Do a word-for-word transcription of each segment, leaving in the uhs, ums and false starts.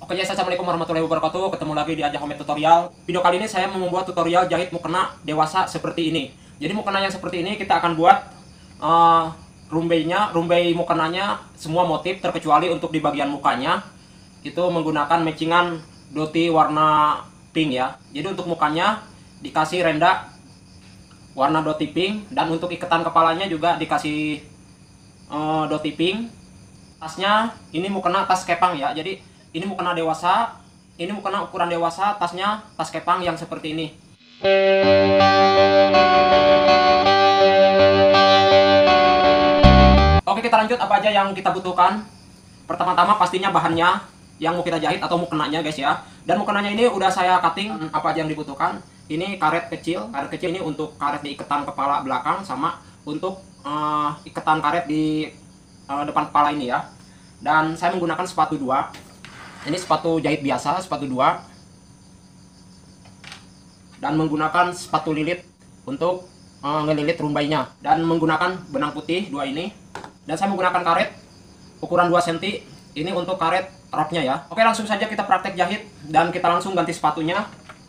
Oke guys, assalamualaikum warahmatullahi wabarakatuh. Ketemu lagi di Aja Homemade Tutorial. Video kali ini saya mau membuat tutorial jahit mukena dewasa seperti ini. Jadi mukena yang seperti ini kita akan buat uh, rumbeinya, rumbei mukenanya semua motif terkecuali untuk di bagian mukanya itu menggunakan matchingan doti warna pink ya. Jadi untuk mukanya dikasih renda warna doti pink dan untuk iketan kepalanya juga dikasih uh, doti pink. Tasnya ini mukena tas kepang ya. Jadi ini mukena dewasa, ini mukena ukuran dewasa, tasnya tas kepang yang seperti ini. Oke, kita lanjut apa aja yang kita butuhkan. Pertama-tama pastinya bahannya yang mau kita jahit atau mukenanya guys ya. Dan mukenanya ini udah saya cutting apa aja yang dibutuhkan. Ini karet kecil, karet kecil ini untuk karet di iketan kepala belakang sama untuk uh, iketan karet di uh, depan kepala ini ya. Dan saya menggunakan sepatu dua. Ini sepatu jahit biasa, sepatu dua. Dan menggunakan sepatu lilit untuk uh, ngelilit rumbainya. Dan menggunakan benang putih dua ini. Dan saya menggunakan karet ukuran dua sentimeter. Ini untuk karet rapnya ya. Oke, langsung saja kita praktek jahit. Dan kita langsung ganti sepatunya.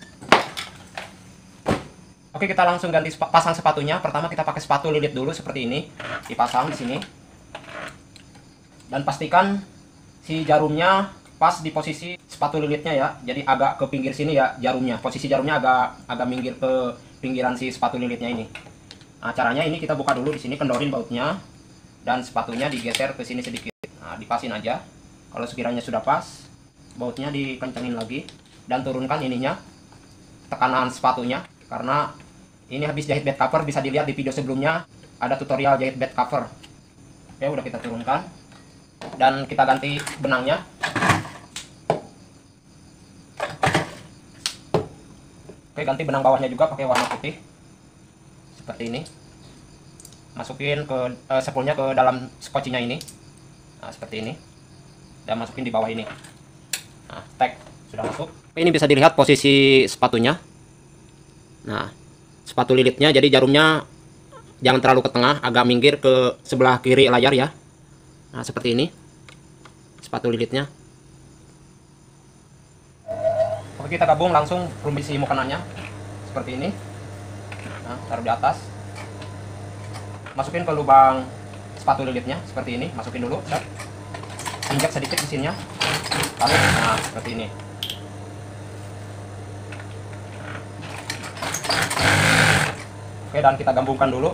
Oke, kita langsung ganti sep pasang sepatunya. Pertama kita pakai sepatu lilit dulu seperti ini. Dipasang di sini. Dan pastikan si jarumnya pas di posisi sepatu lilitnya ya. Jadi agak ke pinggir sini ya jarumnya. Posisi jarumnya agak agak minggir ke pinggiran si sepatu lilitnya ini. Nah, caranya ini kita buka dulu di sini, kendorin bautnya dan sepatunya digeser ke sini sedikit. Nah, dipasin aja. Kalau sekiranya sudah pas, bautnya dikencengin lagi dan turunkan ininya, tekanan sepatunya karena ini habis jahit bed cover. Bisa dilihat di video sebelumnya ada tutorial jahit bed cover. Oke, udah kita turunkan dan kita ganti benangnya. Oke, ganti benang bawahnya juga pakai warna putih seperti ini. Masukin ke uh, sepulnya ke dalam skocinya ini. Nah, seperti ini. Dan masukin di bawah ini. Nah, tag sudah masuk. Oke, ini bisa dilihat posisi sepatunya. Nah, sepatu lilitnya jadi jarumnya jangan terlalu ke tengah, agak minggir ke sebelah kiri layar ya. Nah, seperti ini. Sepatu lilitnya. Oke, kita gabung langsung rumbai si mukenanya seperti ini. Nah, taruh di atas. Masukin ke lubang sepatu lilitnya seperti ini. Masukin dulu. Set. Injak sedikit mesinnya. Taruh. Nah, seperti ini. Oke, dan kita gabungkan dulu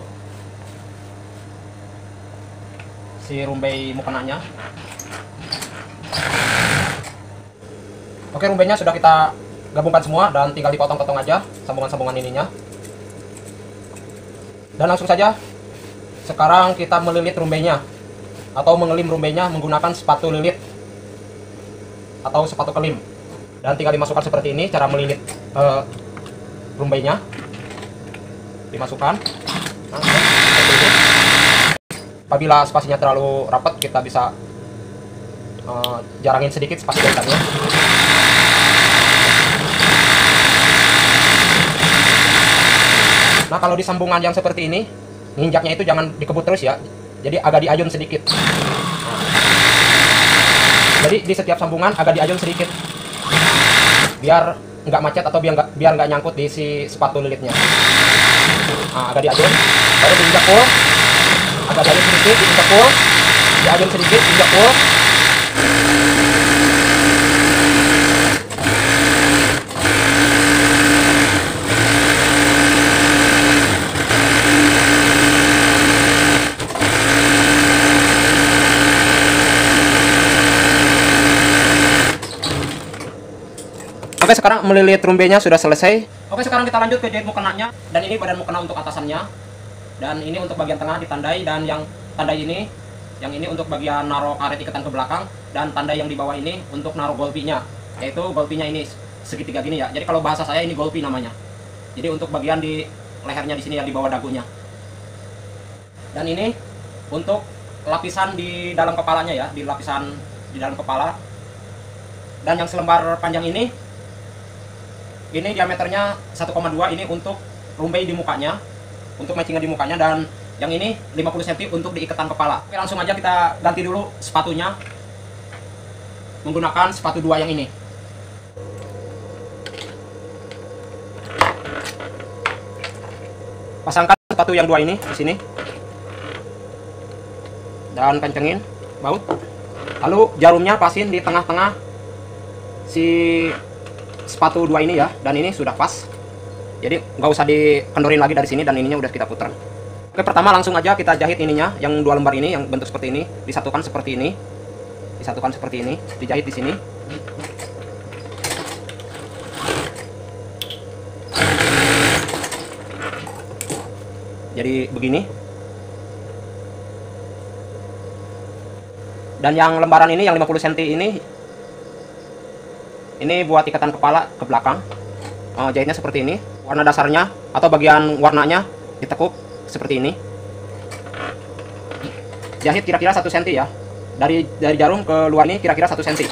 si rumbai mukenanya. Oke, rumbainya sudah kita gabungkan semua dan tinggal dipotong-potong aja sambungan-sambungan ininya. Dan langsung saja sekarang kita melilit rumbainya atau mengelim rumbainya menggunakan sepatu lilit atau sepatu kelim. Dan tinggal dimasukkan seperti ini cara melilit uh, rumbainya. Dimasukkan. Nah, seperti ini. Apabila spasinya terlalu rapat, kita bisa uh, jarangin sedikit spasi jahitannya. Nah, kalau di sambungan yang seperti ini, nginjaknya itu jangan dikebut terus ya. Jadi agak diayun sedikit. Nah. Jadi di setiap sambungan agak diayun sedikit. Biar nggak macet atau biar nggak biar nggak nyangkut di si sepatu lilitnya. Nah, agak diayun, baru diinjak full. Agak diayun sedikit, diinjak full. Diayun sedikit, diinjak full. Oke, sekarang melilit rumbainya sudah selesai. Oke, sekarang kita lanjut ke jahit mukenanya. Dan ini badan mukena untuk atasannya. Dan ini untuk bagian tengah ditandai. Dan yang tandai ini, yang ini untuk bagian naruh karet iketan ke belakang. Dan tandai yang di bawah ini untuk naruh golpinya. Yaitu golpinya ini segitiga gini ya. Jadi kalau bahasa saya ini golpi namanya. Jadi untuk bagian di lehernya di sini yang di bawah dagunya. Dan ini untuk lapisan di dalam kepalanya ya. Di lapisan di dalam kepala. Dan yang selembar panjang ini ini diameternya satu koma dua, ini untuk rumbai di mukanya, untuk matchingan di mukanya, dan yang ini lima puluh sentimeter untuk di iketan kepala. Oke, langsung aja kita ganti dulu sepatunya. menggunakan sepatu dua yang ini. Pasangkan sepatu yang dua ini di sini. Dan kencengin baut. Lalu jarumnya pasin di tengah-tengah si sepatu dua ini ya. Dan ini sudah pas. Jadi nggak usah dikendorin lagi dari sini, dan ininya udah kita putar. Oke, pertama langsung aja kita jahit ininya, yang dua lembar ini yang bentuk seperti ini, disatukan seperti ini. Disatukan seperti ini, dijahit di sini. Jadi begini. Dan yang lembaran ini yang lima puluh sentimeter ini ini buat ikatan kepala ke belakang. Oh, jahitnya seperti ini. Warna dasarnya atau bagian warnanya ditekuk seperti ini. Jahit kira-kira satu sentimeter ya. Dari dari jarum ke luar ini kira-kira satu sentimeter.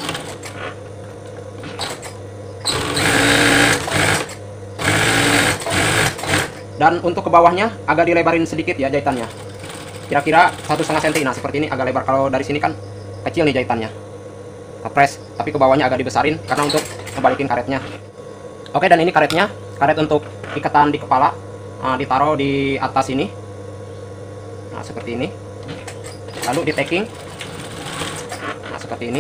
Dan untuk ke bawahnya agak dilebarin sedikit ya jahitannya. Kira-kira satu setengah sentimeter. Nah, seperti ini agak lebar. Kalau dari sini kan kecil nih jahitannya. Kepres, tapi ke bawahnya agak dibesarin karena untuk ngebalikin karetnya. Oke, dan ini karetnya, karet untuk ikatan di kepala. Nah, ditaruh di atas ini. Nah, seperti ini. Lalu di tacking. Nah, seperti ini.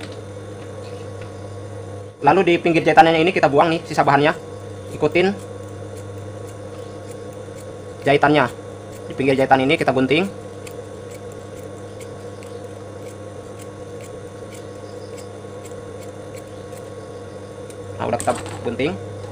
Lalu di pinggir jahitannya ini kita buang nih sisa bahannya. Ikutin jahitannya. Di pinggir jahitan ini kita gunting. Nah, udah kita gunting.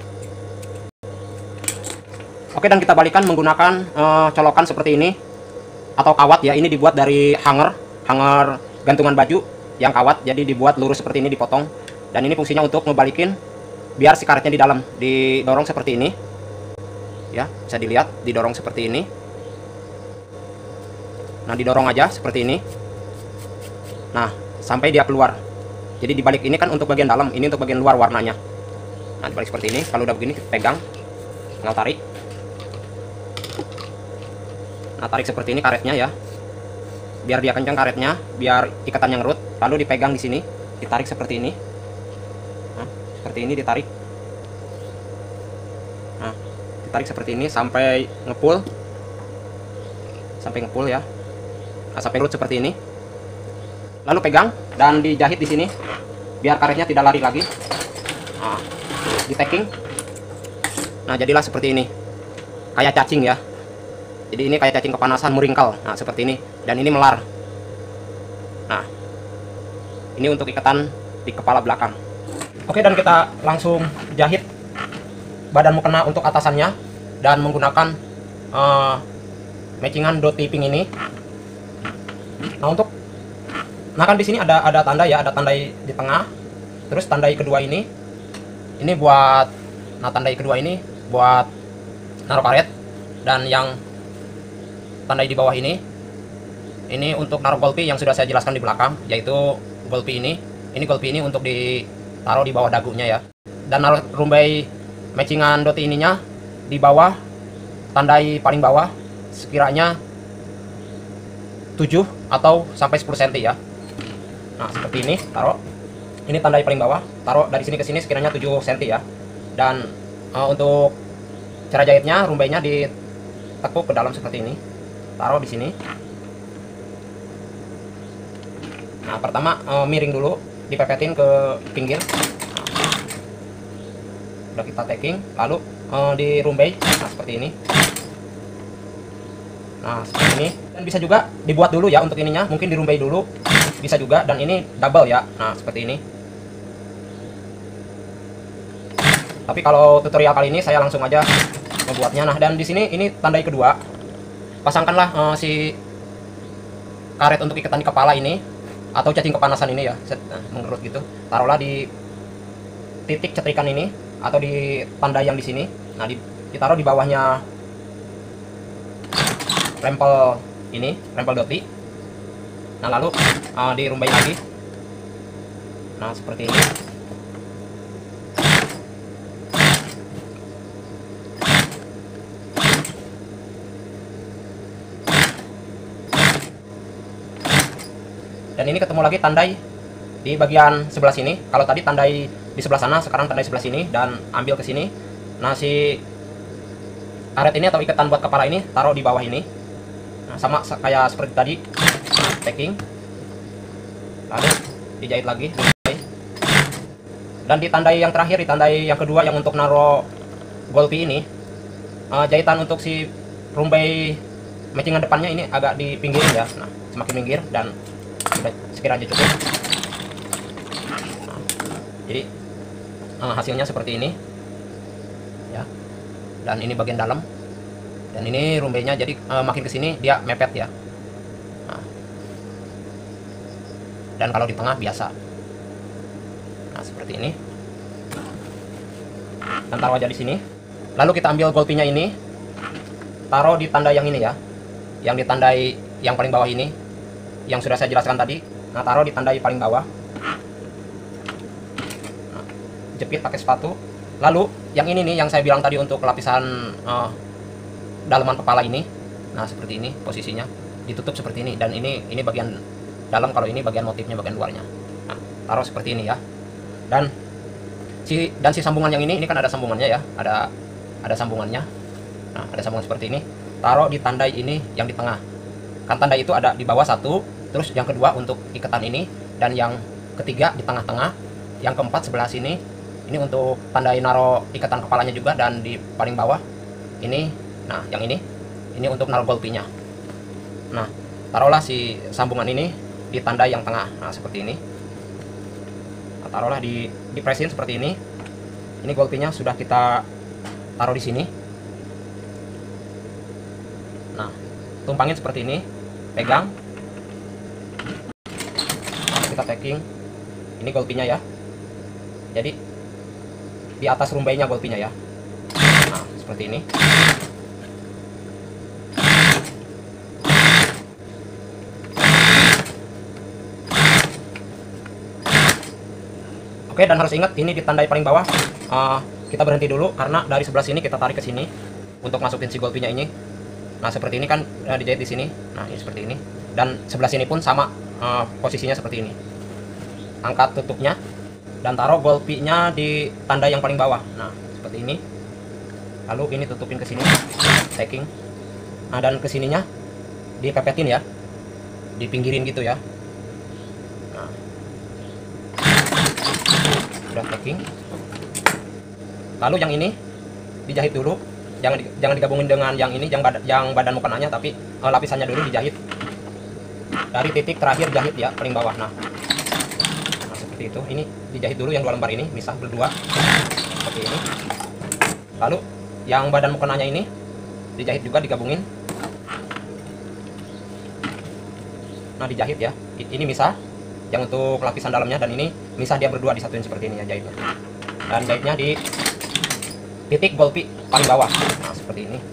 Oke, dan kita balikan menggunakan uh, colokan seperti ini atau kawat ya. Ini dibuat dari hanger, hanger gantungan baju yang kawat. Jadi dibuat lurus seperti ini, dipotong. Dan ini fungsinya untuk ngebalikin biar si karetnya di dalam. Didorong seperti ini. Ya, bisa dilihat didorong seperti ini. Nah, didorong aja seperti ini. Nah, sampai dia keluar. Jadi dibalik ini kan untuk bagian dalam, ini untuk bagian luar warnanya. Nah, dibalik seperti ini. Kalau udah begini kita pegang, tinggal tarik. Nah, tarik seperti ini karetnya ya. Biar dia kencang karetnya, biar ikatannya ngerut. Lalu dipegang di sini, ditarik seperti ini. Nah, seperti ini ditarik. Nah, ditarik seperti ini sampai ngepul. Sampai ngepul ya. Nah, sampai ngerut seperti ini. Lalu pegang dan dijahit di sini biar karetnya tidak lari lagi. Nah, di tacking. Nah, jadilah seperti ini. Kayak cacing ya. Jadi ini kayak cacing kepanasan muringkal. Nah, seperti ini. Dan ini melar. Nah, ini untuk ikatan di kepala belakang. Oke, dan kita langsung jahit badan mukena untuk atasannya dan menggunakan uh, matchingan dot tipping ini. Nah, untuk nah kan di sini ada ada tanda ya, ada tandai di tengah. Terus tandai kedua ini ini buat nah tandai kedua ini buat naruh karet, dan yang tandai di bawah ini ini untuk naruh golpi yang sudah saya jelaskan di belakang, yaitu golpi ini. Ini golpi ini untuk ditaruh di bawah dagunya ya. Dan naruh rumbai matchingan dot ininya di bawah tandai paling bawah sekiranya tujuh atau sampai sepuluh sentimeter ya. Nah, seperti ini taruh. Ini tandai paling bawah, taruh dari sini ke sini sekiranya tujuh sentimeter ya. Dan uh, untuk cara jahitnya, rumbainya ditekuk ke dalam seperti ini. Taruh di sini. Nah, pertama uh, miring dulu, dipepetin ke pinggir. Nah, udah kita tacking, lalu uh, dirumbai. Nah, seperti ini. Nah, seperti ini. Dan bisa juga dibuat dulu ya untuk ininya, mungkin dirumbai dulu. Bisa juga, dan ini double ya. Nah, seperti ini. Tapi kalau tutorial kali ini saya langsung aja membuatnya. Nah, dan di sini ini tandai kedua. Pasangkanlah uh, si karet untuk ikatan di kepala ini atau cacing kepanasan ini ya. Nah, mengerut gitu. Taruhlah di titik cetrikan ini atau di tandai yang di sini. Nah, ditaruh di bawahnya rempel ini, rempel doti. Nah, lalu uh, dirumbai lagi. Nah, seperti ini. Dan ini ketemu lagi tandai di bagian sebelah sini. Kalau tadi tandai di sebelah sana, sekarang tandai sebelah sini dan ambil ke sini. Nah, si karet ini atau ikatan buat kepala ini taruh di bawah ini. Nah, sama kayak seperti tadi, packing. Lalu dijahit lagi. Dan ditandai yang terakhir, ditandai yang kedua yang untuk naro golpi ini, uh, jahitan untuk si rumbai matchingan depannya ini agak di pinggirin ya. Nah, semakin minggir dan sudah sekiranya cukup. Nah, jadi uh, hasilnya seperti ini ya. Dan ini bagian dalam. Dan ini rumbainya jadi uh, makin kesini dia mepet ya. Nah. Dan kalau di tengah biasa. Nah, seperti ini. Dan taruh aja di sini. Lalu kita ambil golpinya ini, taruh di tanda yang ini ya, yang ditandai yang paling bawah ini, yang sudah saya jelaskan tadi. Nah, taruh di tandai paling bawah. Nah, jepit pakai sepatu. Lalu yang ini nih, yang saya bilang tadi untuk lapisan uh, dalaman kepala ini. Nah, seperti ini posisinya, ditutup seperti ini. Dan ini ini bagian dalam, kalau ini bagian motifnya, bagian luarnya. Nah, taruh seperti ini ya. Dan si dan si sambungan yang ini, ini kan ada sambungannya ya, ada ada sambungannya. Nah, ada sambungan seperti ini. Taruh di tandai ini yang di tengah. Kan tandai itu ada di bawah satu, terus yang kedua untuk ikatan ini, dan yang ketiga di tengah-tengah, yang keempat sebelah sini. Ini untuk tandai naro ikatan kepalanya juga, dan di paling bawah ini, nah yang ini, ini untuk naro golpinya. Nah, taruhlah si sambungan ini di tandai yang tengah. Nah, seperti ini. Nah, taruhlah di dipresin seperti ini. Ini golpinya sudah kita taruh di sini. Nah, tumpangin seperti ini, pegang. Nah, kita packing. Ini golpinya ya. Jadi di atas rumbainya golpinya ya. Nah, seperti ini. Oke, dan harus ingat ini di tandai paling bawah. Uh, kita berhenti dulu karena dari sebelah sini kita tarik ke sini untuk masukin si golpinya ini. Nah, seperti ini kan uh, dijahit di sini. Nah, ini seperti ini. Dan sebelah sini pun sama uh, posisinya seperti ini. Angkat tutupnya dan taruh golpinya di tanda yang paling bawah. Nah, seperti ini. Lalu ini tutupin ke sini, packing. Nah, dan ke sininya dipepetin ya. Dipinggirin gitu ya. Nah. Sudah packing. Lalu yang ini dijahit dulu, jangan di, jangan digabungin dengan yang ini, yang badan, yang badan mukenanya, tapi uh, lapisannya dulu dijahit dari titik terakhir jahit ya, paling bawah. Nah, nah seperti itu. Ini dijahit dulu yang dua lembar ini, misah berdua seperti ini. Lalu yang badan mukenanya ini dijahit juga, digabungin. Nah, dijahit ya. Ini misah yang untuk lapisan dalamnya, dan ini misah dia berdua, disatuin seperti ini ya jahitnya. Dan jahitnya di titik golpi paling bawah. Nah, seperti ini.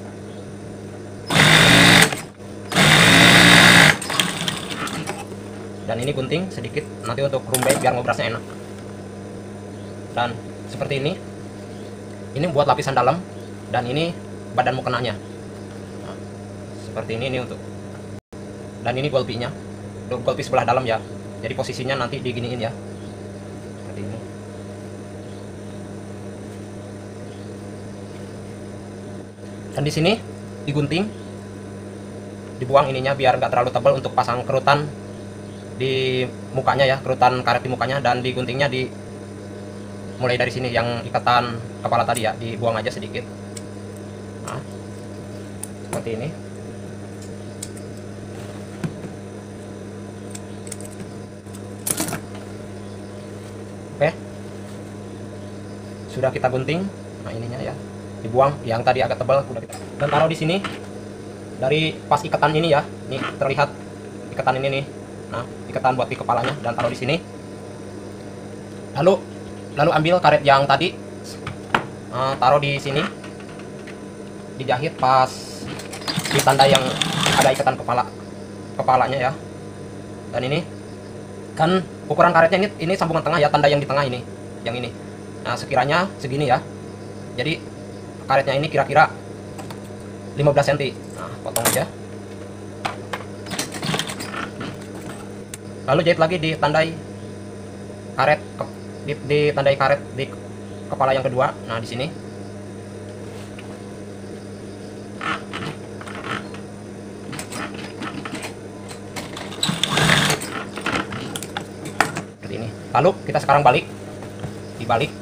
Dan ini gunting sedikit nanti untuk rumbai biar ngobrasnya enak. Dan seperti ini. Ini buat lapisan dalam, dan ini badan mukenanya. Nah, seperti ini, ini untuk. Dan ini golpinya. Golpi sebelah dalam ya. Jadi posisinya nanti diginiin ya. Seperti ini. Dan di sini digunting, dibuang ininya biar nggak terlalu tebal untuk pasang kerutan di mukanya ya, kerutan karet di mukanya, dan diguntingnya di mulai dari sini yang ikatan kepala tadi ya, dibuang aja sedikit. Nah, seperti ini. Oke, sudah kita gunting. Nah, ininya ya dibuang, yang tadi agak tebal udah kita, dan taruh di sini dari pas ikatan ini ya. Nih terlihat ikatan ini nih. Nah, ikatan buat di kepalanya, dan taruh di sini. Lalu lalu ambil karet yang tadi, uh, taruh di sini, dijahit pas di tanda yang ada ikatan kepala kepalanya ya. Dan ini kan ukuran karetnya, ini ini sambungan tengah ya, tanda yang di tengah ini, yang ini. Nah, sekiranya segini ya. Jadi karetnya ini kira-kira lima belas sentimeter. Nah, potong aja. Lalu jahit lagi di tandai karet ke, di, ditandai karet di kepala yang kedua. Nah, di sini. Seperti ini. Lalu kita sekarang balik. Dibalik.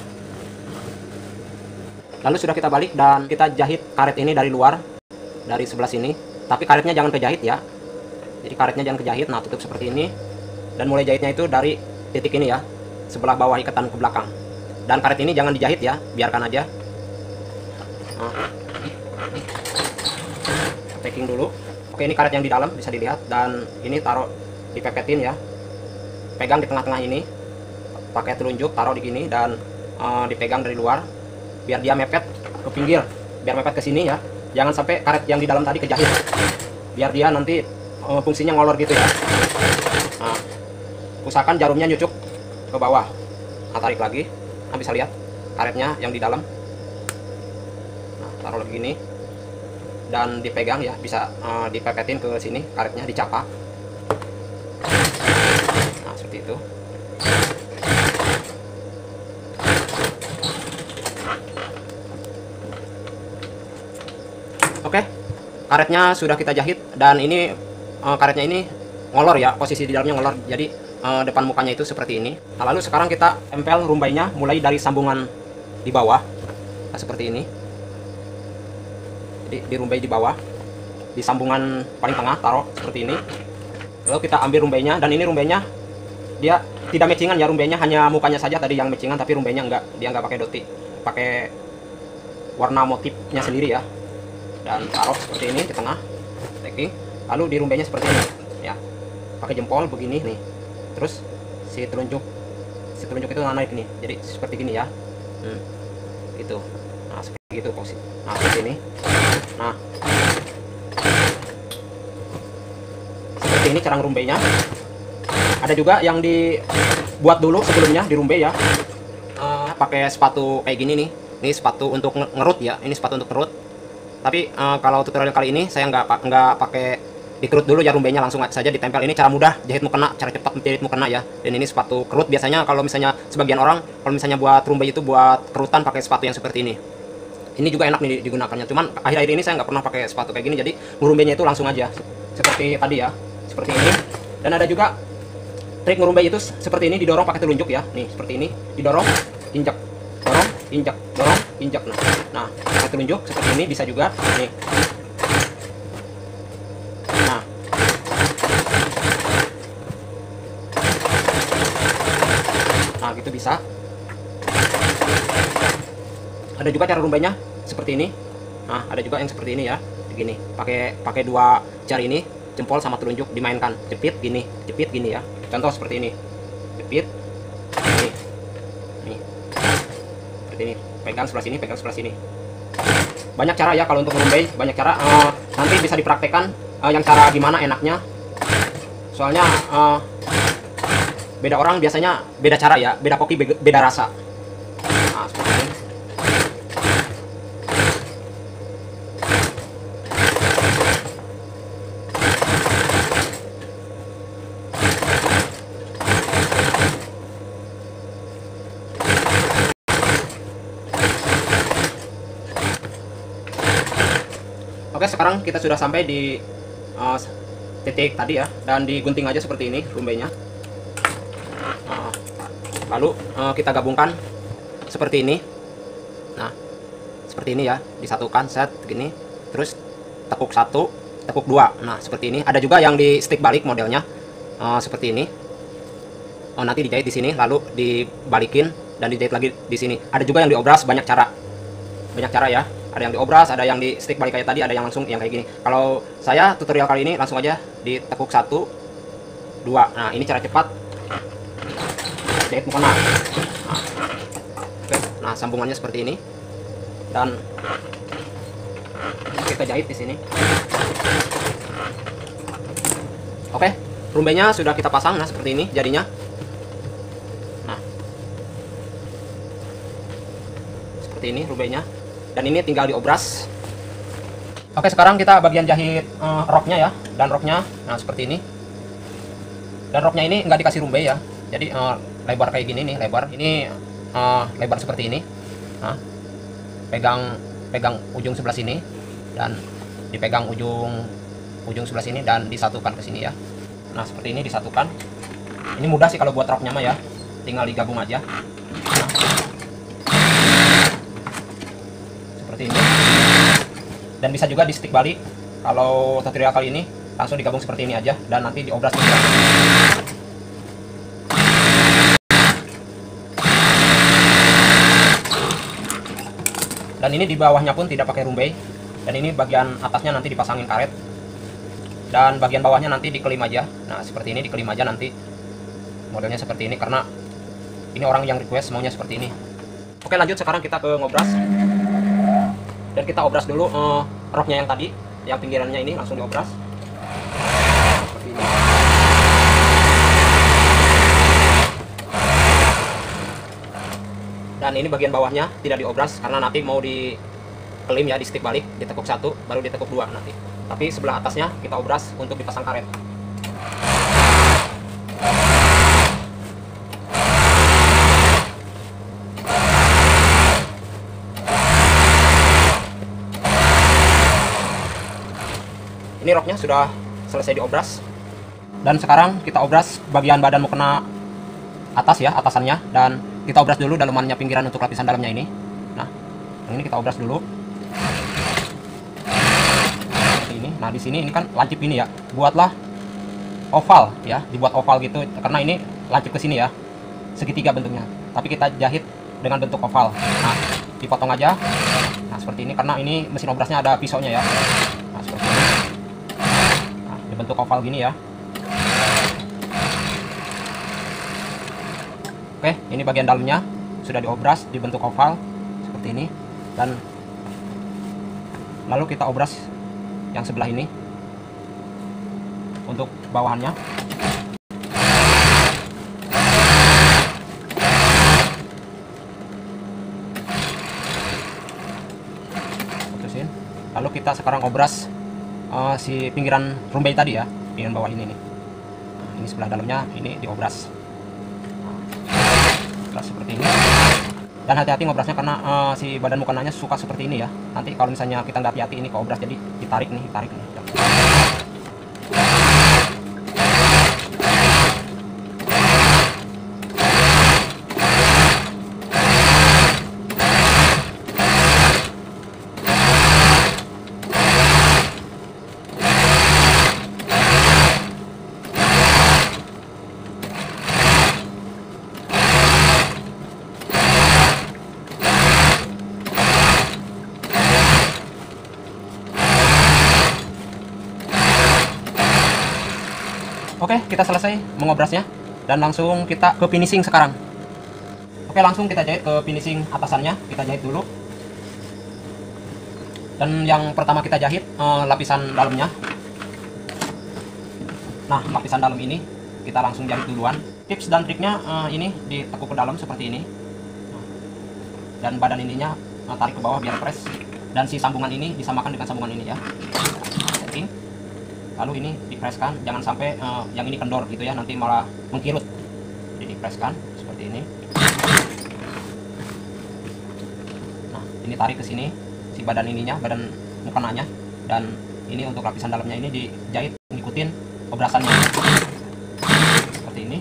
Lalu sudah kita balik dan kita jahit karet ini dari luar, dari sebelah sini. Tapi karetnya jangan kejahit ya. Jadi karetnya jangan kejahit. Nah, tutup seperti ini. Dan mulai jahitnya itu dari titik ini ya, sebelah bawah ikatan ke belakang. Dan karet ini jangan dijahit ya, biarkan aja. Nah. Packing dulu. Oke, ini karet yang di dalam bisa dilihat. Dan ini taruh, dipepetin ya. Pegang di tengah-tengah ini. Pakai telunjuk, taruh di gini. Dan uh, dipegang dari luar. Biar dia mepet ke pinggir. Biar mepet ke sini ya. Jangan sampai karet yang di dalam tadi kejahit. Biar dia nanti uh, fungsinya ngolor gitu ya. Nah, usahakan jarumnya nyucuk ke bawah. Nah, tarik lagi. Nah, bisa lihat karetnya yang di dalam. Nah, taruh lagi gini. Dan dipegang ya, bisa uh, dipepetin ke sini karetnya, dicapa. Nah, seperti itu. Oke, karetnya sudah kita jahit dan ini uh, karetnya ini ngolor ya, posisi di dalamnya ngolor. Jadi uh, depan mukanya itu seperti ini. Nah, lalu sekarang kita tempel rumbainya mulai dari sambungan di bawah. Nah, seperti ini. Jadi di rumbai di bawah, di sambungan paling tengah taruh seperti ini. Lalu kita ambil rumbainya dan ini rumbainya dia tidak matchingan ya, rumbainya hanya mukanya saja tadi yang matchingan, tapi rumbainya enggak, dia enggak pakai doti, pakai warna motifnya sendiri ya. Dan taruh seperti ini di tengah, packing. Lalu di rumbainya seperti ini ya, pakai jempol begini nih. Terus si telunjuk, si telunjuk itu naik nih, jadi seperti gini ya. Hmm, gitu. Nah, seperti gitu posisi. Nah, seperti ini. Nah, seperti ini cara rumbainya. Ada juga yang dibuat dulu sebelumnya di rumbai ya. Uh, pakai sepatu kayak gini nih. Ini sepatu untuk ngerut ya. Ini sepatu untuk ngerut. Tapi uh, kalau tutorial kali ini saya nggak nggak pakai dikerut dulu ya rumbainya, langsung saja ditempel. Ini cara mudah, jahit mukena, cara cepat menjahit mukena ya. Dan ini sepatu kerut. Biasanya kalau misalnya sebagian orang kalau misalnya buat rumbai itu buat kerutan pakai sepatu yang seperti ini. Ini juga enak nih digunakannya. Cuman akhir-akhir ini saya nggak pernah pakai sepatu kayak gini, jadi ngurumbainya itu langsung aja seperti tadi ya, seperti ini. Dan ada juga trik ngurumbai itu seperti ini, didorong pakai telunjuk ya. Nih seperti ini, didorong, injak, dorong, injak, dorong, injak. Nah, nah pakai telunjuk seperti ini bisa juga. Nih. Nah, nah gitu bisa. Ada juga cara rumbainya seperti ini. Nah, ada juga yang seperti ini ya, begini. Pakai pakai dua jari ini, jempol sama telunjuk dimainkan, jepit gini, jepit gini ya. Contoh seperti ini, jepit, ini, nih, seperti ini. Pegang sebelah sini, pegang sebelah sini. Banyak cara ya kalau untuk merumbai, banyak cara. Uh, nanti bisa dipraktekkan uh, yang cara gimana enaknya. Soalnya uh, beda orang biasanya beda cara ya, beda koki beda rasa. Nah, seperti ini. Oke, sekarang kita sudah sampai di uh, titik tadi ya, dan digunting aja seperti ini rumbainya. Uh, lalu uh, kita gabungkan seperti ini. Nah, seperti ini ya, disatukan set gini, terus tekuk satu, tekuk dua. Nah, seperti ini. Ada juga yang di stick balik modelnya, uh, seperti ini. Oh, nanti dijahit di sini, lalu dibalikin dan dijahit lagi di sini. Ada juga yang diobras, banyak cara, banyak cara ya. Ada yang diobras, ada yang di stick balik kayak tadi, ada yang langsung yang kayak gini. Kalau saya tutorial kali ini langsung aja ditekuk satu, dua. Nah, ini cara cepat jahit mukena. Nah, nah, sambungannya seperti ini, dan kita jahit di sini. Oke, rumbainya sudah kita pasang. Nah, seperti ini jadinya. Nah, seperti ini rumbainya. Dan ini tinggal diobras. Oke, sekarang kita bagian jahit uh, roknya ya, dan roknya, nah seperti ini. Dan roknya ini nggak dikasih rumbai ya, jadi uh, lebar kayak gini nih, lebar. Ini uh, lebar seperti ini. Nah, pegang pegang ujung sebelah sini dan dipegang ujung ujung sebelah sini dan disatukan ke sini ya. Nah, seperti ini disatukan. Ini mudah sih kalau buat roknya mah ya. Tinggal digabung aja. Nah, seperti ini. Dan bisa juga di stick balik. Kalau tutorial kali ini langsung digabung seperti ini aja dan nanti diobras juga. Dan ini di bawahnya pun tidak pakai rumbai. Dan ini bagian atasnya nanti dipasangin karet. Dan bagian bawahnya nanti dikelim aja. Nah, seperti ini dikelim aja nanti. Modelnya seperti ini karena ini orang yang request maunya seperti ini. Oke, lanjut sekarang kita ke ngobras. Dan kita obras dulu uh, roknya yang tadi, yang pinggirannya ini langsung diobras. Seperti ini. Dan ini bagian bawahnya tidak diobras karena nanti mau dikelim ya, di stick balik, ditekuk satu, baru ditekuk dua nanti. Tapi sebelah atasnya kita obras untuk dipasang karet. Ini roknya sudah selesai diobras. Dan sekarang kita obras bagian badan mukena atas ya, atasannya. Dan kita obras dulu dalamannya pinggiran untuk lapisan dalamnya ini. Nah, yang ini kita obras dulu. Seperti ini. Nah, di sini ini kan lancip ini ya. Buatlah oval ya, dibuat oval gitu karena ini lancip ke sini ya. Segitiga bentuknya. Tapi kita jahit dengan bentuk oval. Nah, dipotong aja. Nah, seperti ini karena ini mesin obrasnya ada pisaunya ya. Nah, seperti ini. Bentuk oval gini ya. Oke, ini bagian dalamnya sudah diobras dibentuk oval seperti ini. Dan lalu kita obras yang sebelah ini untuk bawahannya. Putusin. Lalu kita sekarang obras Uh, si pinggiran rumbai tadi ya, pinggiran bawah ini nih. Nah, ini sebelah dalamnya ini diobras. Obras seperti ini. Dan hati-hati ngobrasnya karena uh, si badan mukenanya suka seperti ini ya. Nanti kalau misalnya kita nggak hati-hati ini ke obras jadi ditarik nih, ditarik nih. Oke, kita selesai mengobrasnya dan langsung kita ke finishing sekarang. Oke, langsung kita jahit ke finishing atasannya. Kita jahit dulu. Dan yang pertama kita jahit eh, lapisan dalamnya. Nah, lapisan dalam ini kita langsung jahit duluan. Tips dan triknya eh, ini ditekuk ke dalam seperti ini. Dan badan ininya eh, tarik ke bawah biar press. Dan si sambungan ini disamakan dengan sambungan ini ya. Setting. Lalu ini dipreskan, jangan sampai uh, yang ini kendor gitu ya, nanti malah mengkirut. Jadi dipreskan seperti ini. Nah, ini tarik ke sini si badan ininya, badan mukenanya, dan ini untuk lapisan dalamnya ini dijahit ngikutin obrasannya. Seperti ini.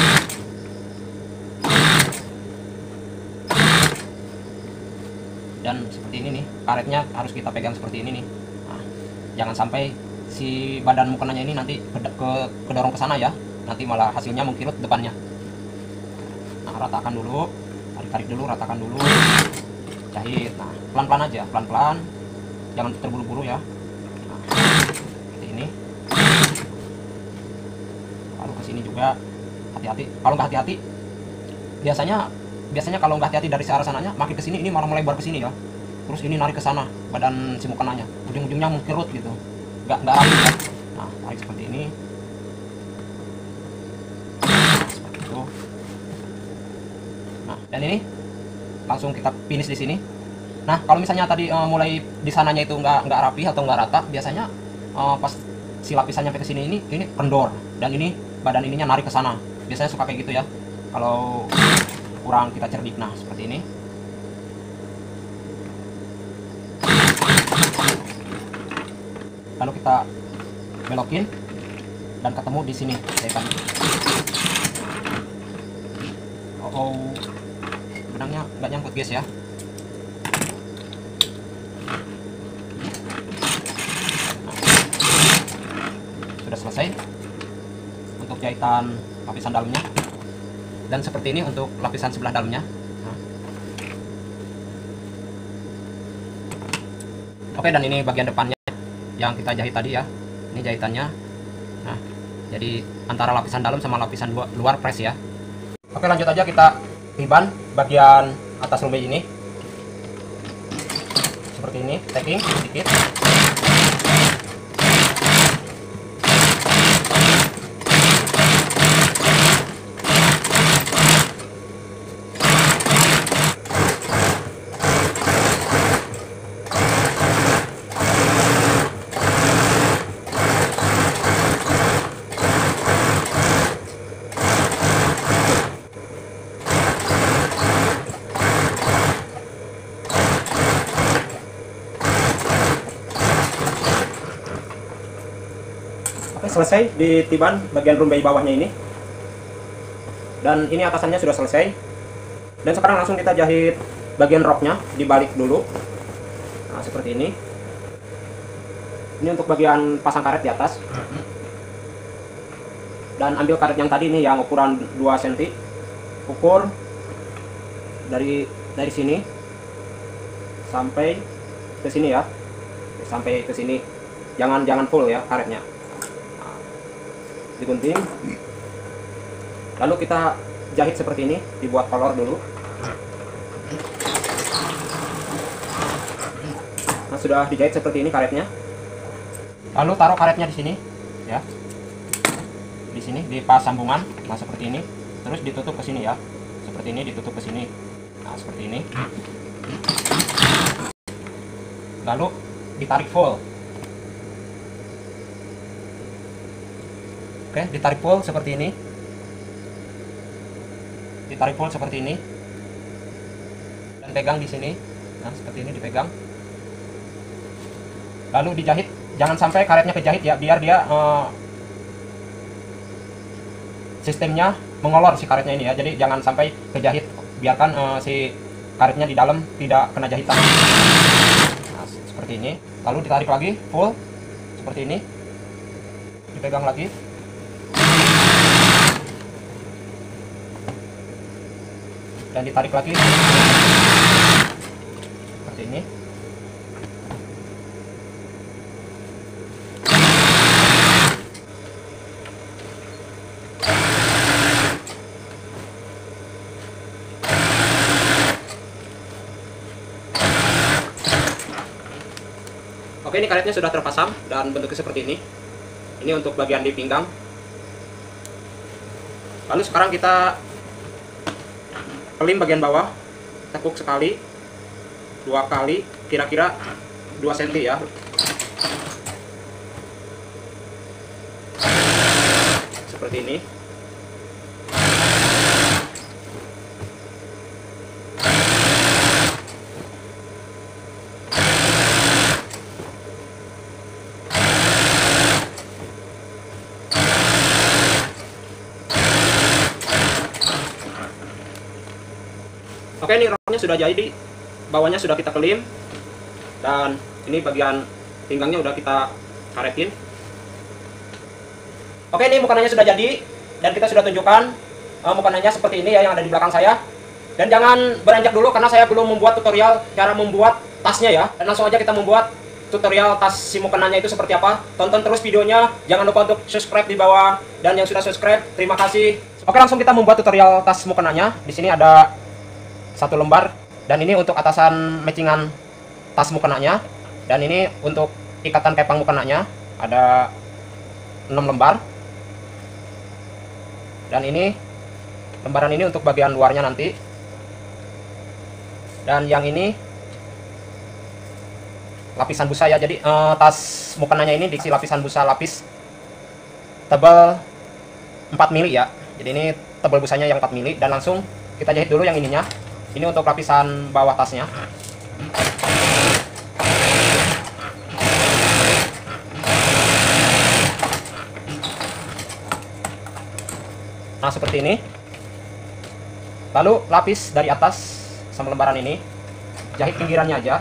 Dan seperti ini nih, karetnya harus kita pegang seperti ini nih. Nah, jangan sampai si badan mukenanya ini nanti ke, ke, kedorong ke sana ya, nanti malah hasilnya mengkirut depannya. Nah, ratakan dulu, tarik-tarik dulu, ratakan dulu, jahit. Nah, pelan-pelan aja, pelan-pelan, jangan terburu-buru ya. Nah, seperti ini. Lalu ke sini juga hati-hati. Kalau nggak hati-hati, biasanya biasanya kalau nggak hati-hati dari searah sananya, makin ke sini ini malah melebar ke sini ya. Terus ini narik ke sana badan si mukenanya, ujung-ujungnya mengkirut gitu. Nggak nggak rapi ya. Nah, tarik seperti ini. Seperti itu. Nah, dan ini langsung kita finish di sini. Nah, kalau misalnya tadi uh, mulai di sananya itu nggak nggak rapi atau nggak rata, biasanya uh, pas si lapisannya sampai ke sini ini ini kendor dan ini badan ininya narik ke sana. Biasanya suka kayak gitu ya. kalau kurang kita cerdik. Nah, seperti ini. Lalu kita belokin dan ketemu di sini jahitan. Oh, oh. Benangnya nggak nyangkut guys ya. Nah, sudah selesai untuk jahitan lapisan dalamnya, dan seperti ini untuk lapisan sebelah dalamnya. Nah. Oke, dan ini bagian depannya yang kita jahit tadi ya. Ini jahitannya. Nah, jadi antara lapisan dalam sama lapisan luar press ya. Oke, lanjut aja kita riban bagian atas rumbai ini. Seperti ini, tacking sedikit. Selesai di tiban bagian rumbai bawahnya ini, dan ini atasannya sudah selesai. Dan sekarang langsung kita jahit bagian roknya, dibalik dulu. Nah, seperti ini. Ini untuk bagian pasang karet di atas. Dan ambil karet yang tadi nih yang ukuran dua sentimeter, ukur dari dari sini sampai ke sini ya, sampai ke sini. Jangan jangan full ya karetnya. Digunting, lalu kita jahit seperti ini, dibuat kolor dulu. Nah, sudah dijahit seperti ini karetnya. Lalu taruh karetnya di sini ya, di sini di pas sambungan. Nah, seperti ini, terus ditutup ke sini ya, seperti ini, ditutup ke sini. Nah, seperti ini, lalu ditarik full. Oke, ditarik full seperti ini. Ditarik full seperti ini. Dan pegang di sini. Nah, seperti ini dipegang. Lalu dijahit, jangan sampai karetnya kejahit ya, biar dia uh, sistemnya mengolor si karetnya ini ya. Jadi jangan sampai kejahit, biarkan uh, si karetnya di dalam tidak kena jahitan. Nah, seperti ini. Lalu ditarik lagi full seperti ini. Dipegang lagi. Dan ditarik lagi seperti ini. Oke, ini karetnya sudah terpasang dan bentuknya seperti ini. Ini untuk bagian di pinggang. Lalu sekarang kita kelim bagian bawah, tekuk sekali, dua kali, kira-kira dua sentimeter ya. Seperti ini. Oke, ini roknya sudah jadi, bawahnya sudah kita kelim, dan ini bagian pinggangnya udah kita karetin. Oke, ini mukananya sudah jadi, dan kita sudah tunjukkan uh, mukananya seperti ini ya yang ada di belakang saya. Dan jangan beranjak dulu karena saya belum membuat tutorial cara membuat tasnya ya. Dan langsung aja kita membuat tutorial tas si mukananya itu seperti apa. Tonton terus videonya, jangan lupa untuk subscribe di bawah, dan yang sudah subscribe terima kasih. Oke, langsung kita membuat tutorial tas mukananya. Di sini ada satu lembar, dan ini untuk atasan matchingan tas mukenanya, dan ini untuk ikatan kepang mukenanya ada enam lembar, dan ini lembaran ini untuk bagian luarnya nanti, dan yang ini lapisan busa ya. Jadi eh, tas mukenanya ini diksi lapisan busa lapis tebal empat mili ya. Jadi ini tebal busanya yang empat mili, dan langsung kita jahit dulu yang ininya. Ini untuk lapisan bawah tasnya. Nah, seperti ini. Lalu lapis dari atas sama lembaran ini, jahit pinggirannya aja.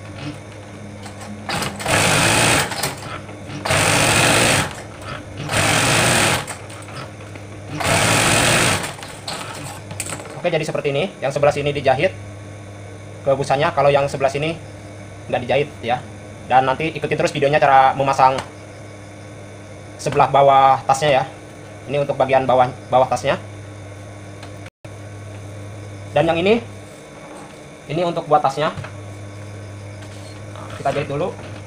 Oke, jadi seperti ini. Yang sebelah sini dijahit ke busanya, kalau yang sebelah sini nggak dijahit ya. Dan nanti ikutin terus videonya cara memasang sebelah bawah tasnya ya. Ini untuk bagian bawah bawah tasnya. Dan yang ini, ini untuk buat tasnya. Nah, kita jahit dulu.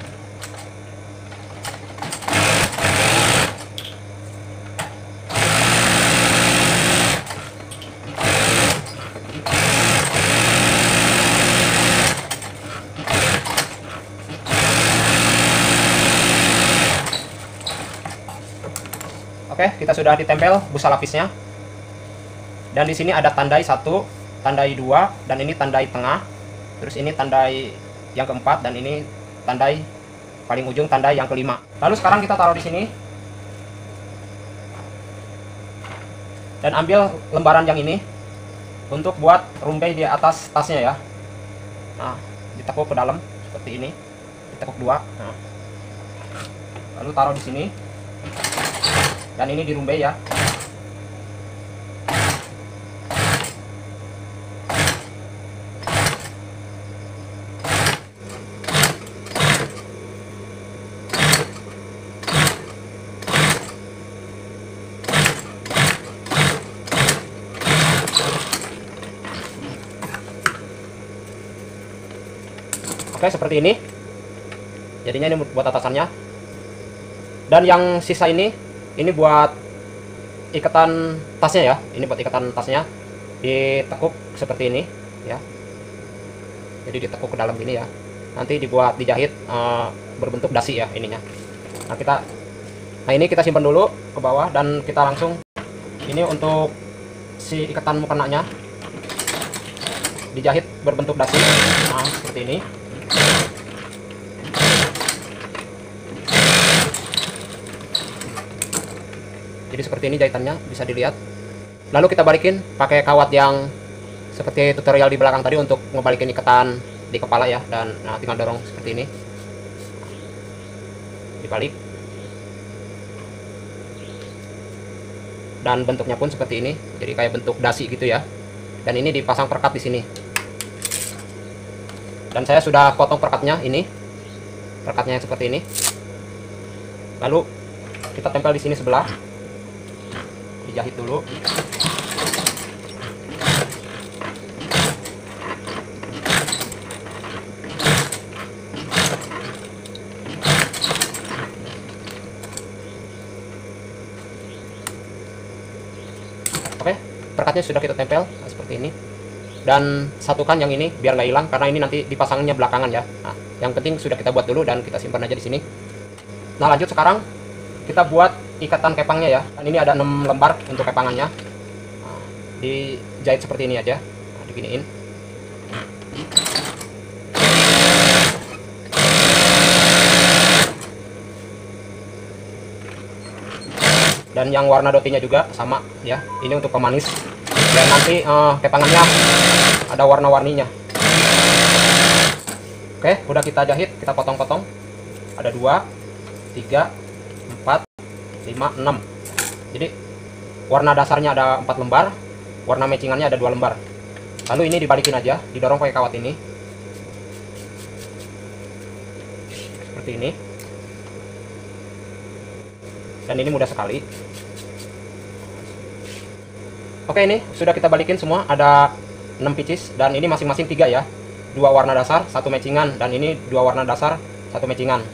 Oke, kita sudah ditempel busa lapisnya. Dan di sini ada tandai satu, tandai dua, dan ini tandai tengah. Terus ini tandai yang keempat, dan ini tandai paling ujung, tandai yang kelima. Lalu sekarang kita taruh di sini. Dan ambil lembaran yang ini untuk buat rumbai di atas tasnya ya. Nah, ditekuk ke dalam seperti ini. Ditekuk dua. Nah. Lalu taruh di sini. Dan ini dirumbai ya. Oke, seperti ini. Jadinya ini buat atasannya. Dan yang sisa ini, ini buat ikatan tasnya ya. Ini buat ikatan tasnya. Ditekuk seperti ini ya. Jadi ditekuk ke dalam gini ya. Nanti dibuat dijahit uh, berbentuk dasi ya ininya. Nah, kita Nah, ini kita simpan dulu ke bawah, dan kita langsung ini untuk si ikatan mukenanya dijahit berbentuk dasi. Nah, seperti ini. Jadi seperti ini jahitannya, bisa dilihat. Lalu kita balikin pakai kawat yang seperti tutorial di belakang tadi untuk ngebalikin ikatan di kepala ya. Dan nah, tinggal dorong seperti ini, dibalik. Dan bentuknya pun seperti ini, jadi kayak bentuk dasi gitu ya. Dan ini dipasang perkat di sini. Dan saya sudah potong perkatnya ini, perkatnya yang seperti ini. Lalu kita tempel di sini sebelah. Dijahit dulu. Oke, perkatnya sudah kita tempel nah, seperti ini. Dan satukan yang ini biar nggak hilang, karena ini nanti dipasangnya belakangan ya. Nah, yang penting sudah kita buat dulu dan kita simpan aja di sini. Nah, lanjut sekarang kita buat ikatan kepangnya ya. Dan ini ada enam lembar untuk kepangannya. Nah, dijahit seperti ini aja. Nah, diginiin. Dan yang warna dotinya juga sama ya. Ini untuk pemanis. Dan nanti uh, kepangannya ada warna-warninya. Oke, udah kita jahit, kita potong-potong. Ada dua, tiga, empat, lima, enam. Jadi warna dasarnya ada empat lembar, warna matchingannya ada dua lembar. Lalu ini dibalikin aja, didorong pakai kawat ini. Seperti ini. Dan ini mudah sekali. Oke, ini sudah kita balikin semua, ada enam pieces dan ini masing-masing tiga ya. Dua warna dasar, satu matchingan, dan ini dua warna dasar, satu matchingan.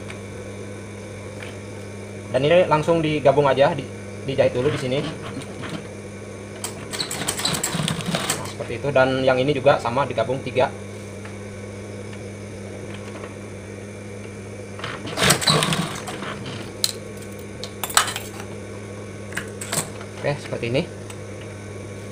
Dan ini langsung digabung aja, di, dijahit dulu di sini. Nah, seperti itu. Dan yang ini juga sama, digabung tiga. Oke, seperti ini.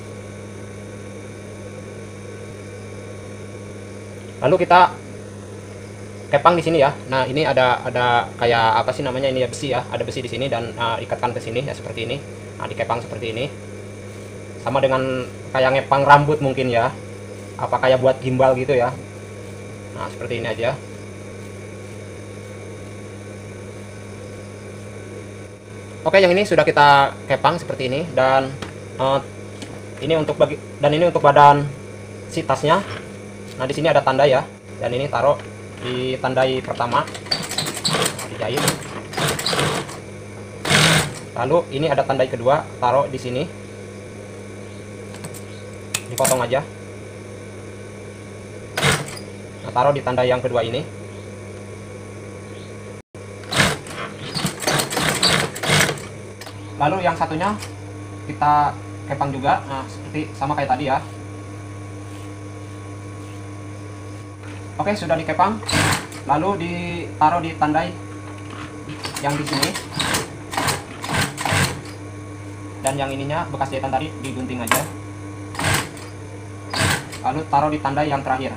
Lalu kita kepang di sini ya. Nah, ini ada ada kayak apa sih namanya ini ya, besi ya. Ada besi di sini dan uh, ikatkan ke sini ya seperti ini. Nah, dikepang seperti ini. Sama dengan kayak ngepang rambut mungkin ya. Apa kayak buat gimbal gitu ya. Nah, seperti ini aja. Oke, yang ini sudah kita kepang seperti ini dan uh, ini untuk bagi dan ini untuk badan si tasnya. Nah, di sini ada tanda ya. Dan ini taruh di tandai pertama, dijahit. Lalu ini ada tandai kedua, taruh di sini, dipotong aja. Nah, taruh di tandai yang kedua ini. Lalu yang satunya kita kepang juga, nah seperti sama kayak tadi ya. Oke, sudah dikepang. Lalu ditaruh di tandai yang di sini. Dan yang ininya bekas jahitan tadi digunting aja. Lalu taruh di tandai yang terakhir.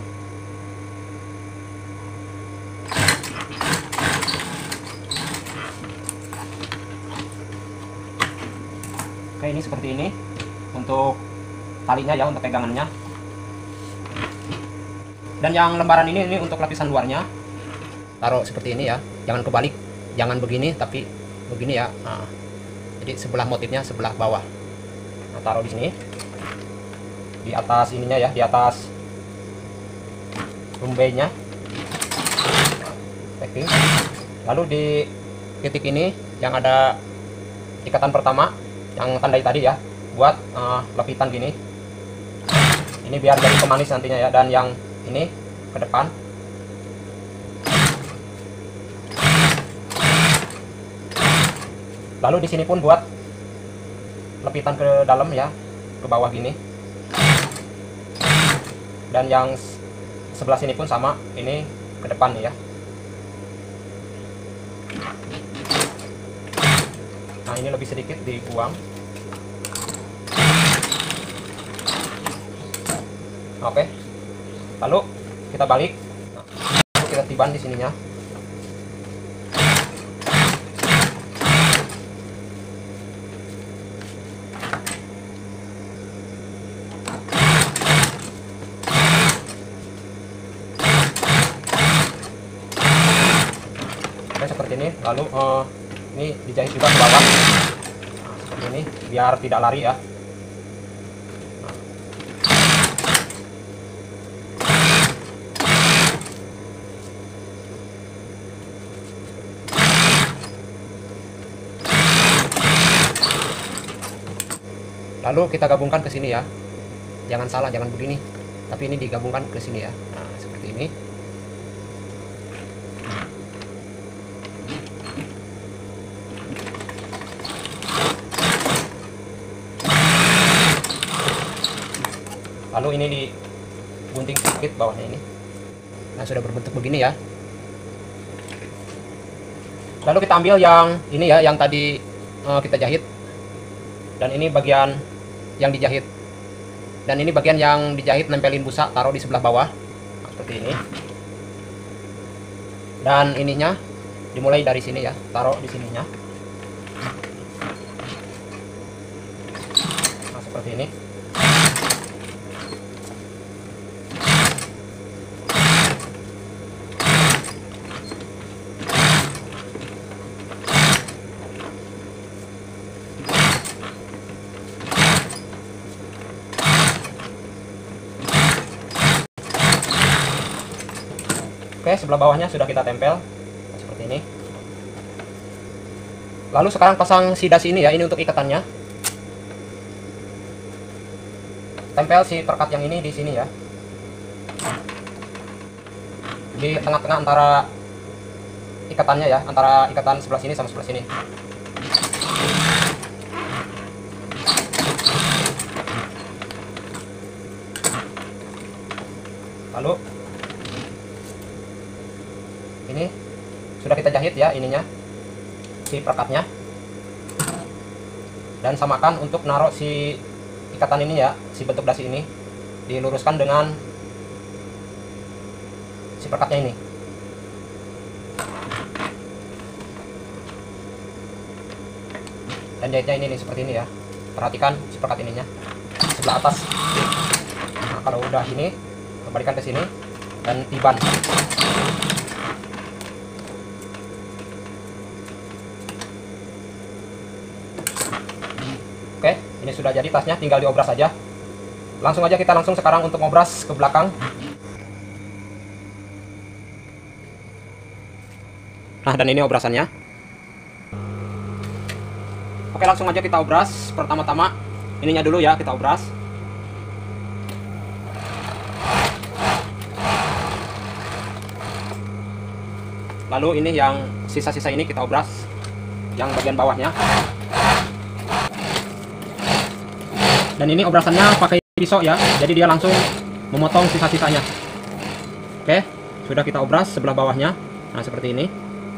Oke, ini seperti ini untuk talinya ya, untuk pegangannya. Dan yang lembaran ini ini untuk lapisan luarnya. Taruh seperti ini ya, jangan kebalik, jangan begini tapi begini ya. Nah, jadi sebelah motifnya sebelah bawah. Nah, taruh di sini, di atas ininya ya, di atas rumbenya. Packing. Lalu di titik ini yang ada ikatan pertama, yang tandai tadi ya, buat uh, lepitan gini. Ini biar jadi pemanis nantinya ya. Dan yang ini ke depan. Lalu di sini pun buat lepitan ke dalam ya, ke bawah gini. Dan yang sebelah sini pun sama, ini ke depan nih ya. Nah, ini lebih sedikit dibuang. Oke. Lalu kita balik. Nah, lalu kita tiban di sininya. Oke, seperti ini. Lalu uh, ini dijahit juga ke bawah. Nah, seperti ini biar tidak lari ya. Lalu kita gabungkan ke sini ya. Jangan salah, jangan begini. Tapi ini digabungkan ke sini ya. Nah, seperti ini. Lalu ini digunting sedikit bawahnya ini. Nah, sudah berbentuk begini ya. Lalu kita ambil yang ini ya, yang tadi uh, kita jahit. Dan ini bagian yang dijahit. Dan ini bagian yang dijahit, nempelin busa, taruh di sebelah bawah. Nah, seperti ini. Dan ininya dimulai dari sini ya, taruh di sininya. Nah, seperti ini. Oke, sebelah bawahnya sudah kita tempel seperti ini. Lalu sekarang pasang si dasi ini ya, ini untuk ikatannya. Tempel si perkat yang ini di sini ya, di tengah-tengah antara ikatannya ya, antara ikatan sebelah sini sama sebelah sini. Lalu ini sudah kita jahit ya ininya, si perekatnya. Dan samakan untuk naruh si ikatan ini ya, si bentuk dasi ini diluruskan dengan si perkatnya ini. Dan jahitnya ini nih, seperti ini ya. Perhatikan si perkat ininya sebelah atas. Nah, kalau udah ini kembalikan ke sini dan tiban. Oke, ini sudah jadi tasnya, tinggal diobras saja. Langsung aja kita langsung sekarang untuk ngobras ke belakang. Nah, dan ini obrasannya. Oke, langsung aja kita obras. Pertama-tama ininya dulu ya, kita obras. Lalu ini yang sisa-sisa ini kita obras, yang bagian bawahnya. Dan ini obrasannya pakai pisau ya, jadi dia langsung memotong sisa-sisanya. Oke, sudah kita obras sebelah bawahnya. Nah, seperti ini.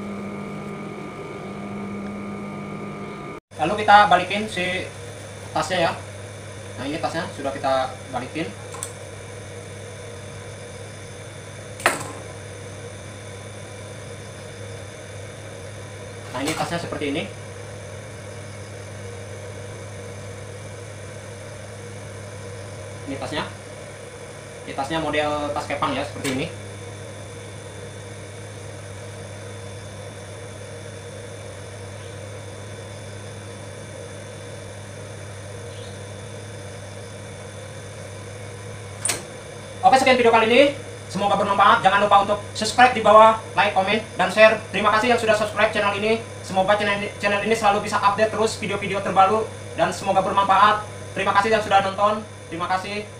Lalu kita balikin si tasnya ya. Nah, ini tasnya sudah kita balikin. Nah, ini tasnya seperti ini. Ini tasnya. Ini tasnya model tas kepang ya, seperti ini. Oke, sekian video kali ini. Semoga bermanfaat. Jangan lupa untuk subscribe di bawah, like, komen, dan share. Terima kasih yang sudah subscribe channel ini. Semoga channel, channel ini selalu bisa update terus video-video terbaru. Dan semoga bermanfaat. Terima kasih yang sudah nonton. Terima kasih.